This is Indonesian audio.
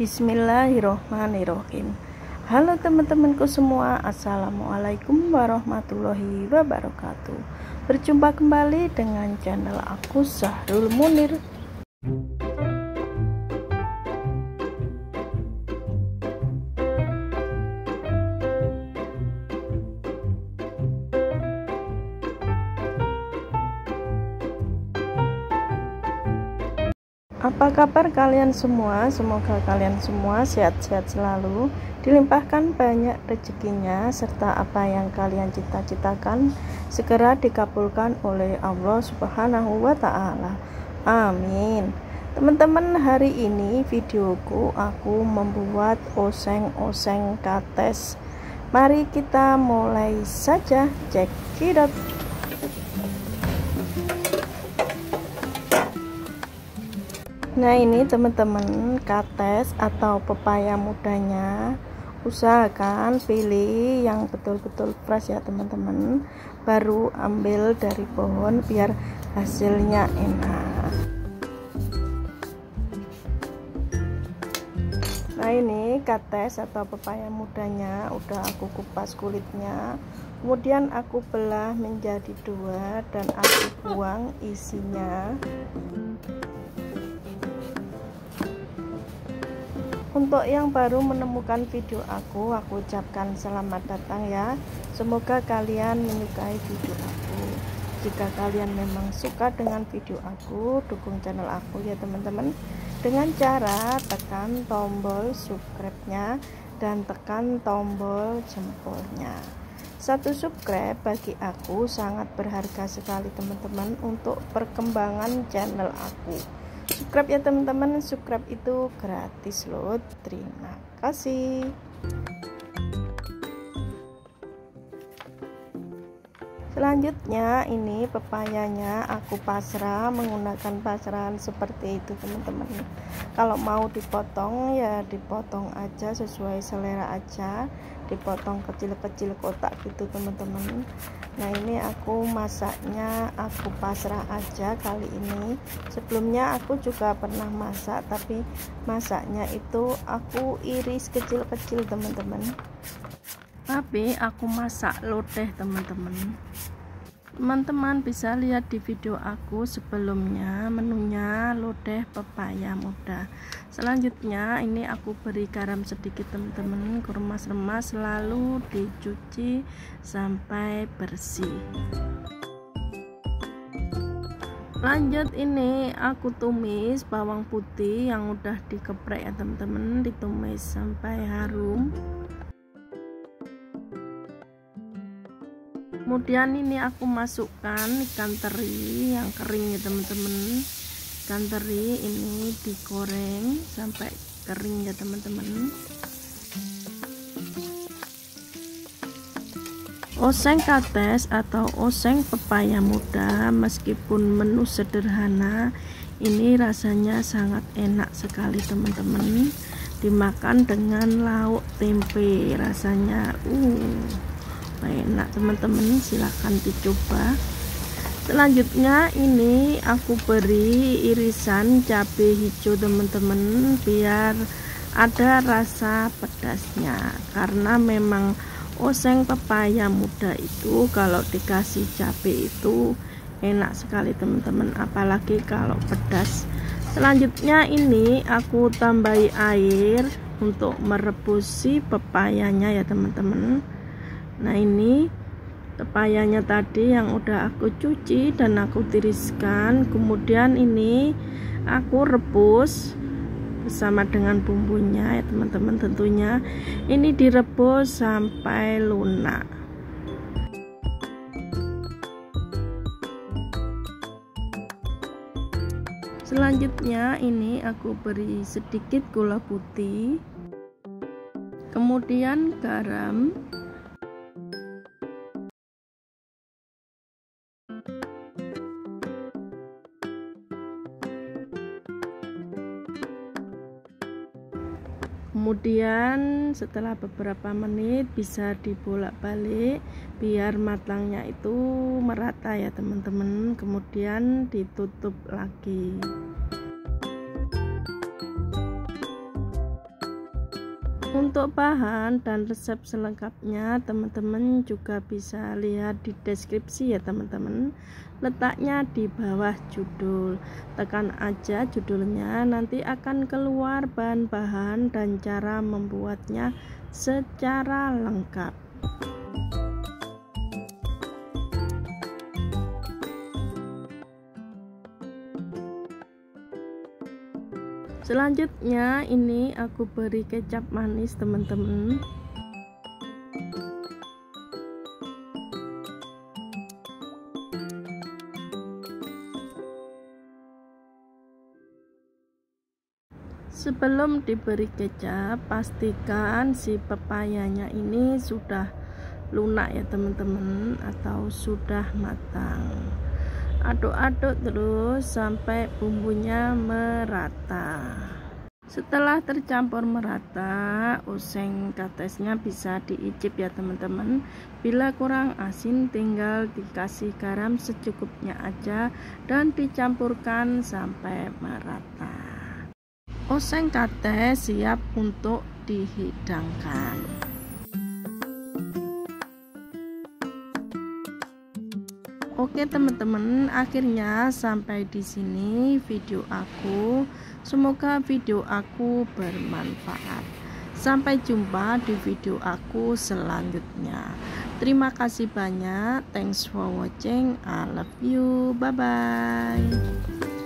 Bismillahirrohmanirrohim. Halo teman-temanku semua, assalamualaikum warahmatullahi wabarakatuh. Berjumpa kembali dengan channel aku, Sahrul Munir. Apa kabar kalian semua? Semoga kalian semua sehat-sehat selalu, dilimpahkan banyak rezekinya, serta apa yang kalian cita-citakan segera dikabulkan oleh Allah Subhanahu wa Ta'ala. Amin. Teman-teman, hari ini videoku aku membuat oseng-oseng kates. Mari kita mulai saja. Check it out. Nah, ini teman-teman, kates atau pepaya mudanya usahakan pilih yang betul-betul fresh ya teman-teman, baru ambil dari pohon biar hasilnya enak. Nah, ini kates atau pepaya mudanya udah aku kupas kulitnya, kemudian aku belah menjadi dua dan aku buang isinya. Untuk yang baru menemukan video aku ucapkan selamat datang ya. Semoga kalian menyukai video aku. Jika kalian memang suka dengan video aku, dukung channel aku ya teman-teman, dengan cara tekan tombol subscribe-nya dan tekan tombol jempolnya. Satu subscribe bagi aku sangat berharga sekali teman-teman untuk perkembangan channel aku. Subscribe ya teman-teman, subscribe itu gratis loh. Terima kasih. Selanjutnya ini pepayanya aku pasrah menggunakan pasrahan seperti itu teman-teman. Kalau mau dipotong ya dipotong aja sesuai selera aja, dipotong kecil-kecil kotak gitu teman-teman. Nah, ini aku masaknya aku pasrah aja kali ini. Sebelumnya aku juga pernah masak, tapi masaknya itu aku iris kecil-kecil teman-teman. Tapi aku masak lodeh teman-teman. Teman-teman bisa lihat di video aku sebelumnya, menunya lodeh pepaya muda. Selanjutnya ini aku beri garam sedikit teman-teman, keremas-remas, lalu dicuci sampai bersih. Lanjut ini aku tumis bawang putih yang udah dikeprek ya teman-teman, ditumis sampai harum. Kemudian ini aku masukkan ikan teri yang kering ya teman-teman. Ikan teri ini digoreng sampai kering ya teman-teman. Oseng kates atau oseng pepaya muda meskipun menu sederhana, ini rasanya sangat enak sekali teman-teman. Dimakan dengan lauk tempe, rasanya enak teman-teman, silahkan dicoba. Selanjutnya ini aku beri irisan cabai hijau teman-teman, biar ada rasa pedasnya, karena memang oseng pepaya muda itu kalau dikasih cabai itu enak sekali teman-teman, apalagi kalau pedas. Selanjutnya ini aku tambahi air untuk merebus si pepayanya ya teman-teman. Nah, ini pepayanya tadi yang udah aku cuci dan aku tiriskan, kemudian ini aku rebus bersama dengan bumbunya ya teman-teman. Tentunya ini direbus sampai lunak. Selanjutnya ini aku beri sedikit gula putih, kemudian garam, kemudian setelah beberapa menit bisa dibolak-balik biar matangnya itu merata ya teman-teman, kemudian ditutup lagi. Untuk bahan dan resep selengkapnya teman-teman juga bisa lihat di deskripsi ya teman-teman, letaknya di bawah judul. Tekan aja judulnya, nanti akan keluar bahan-bahan dan cara membuatnya secara lengkap. Selanjutnya ini aku beri kecap manis teman-teman. Sebelum diberi kecap, pastikan si pepayanya ini sudah lunak ya teman-teman, atau sudah matang. Aduk-aduk terus sampai bumbunya merata. Setelah tercampur merata, oseng katesnya bisa diicip ya teman-teman. Bila kurang asin tinggal dikasih garam secukupnya aja dan dicampurkan sampai merata. Oseng kates siap untuk dihidangkan. Oke teman-teman, akhirnya sampai di sini video aku. Semoga video aku bermanfaat. Sampai jumpa di video aku selanjutnya. Terima kasih banyak. Thanks for watching. I love you. Bye bye.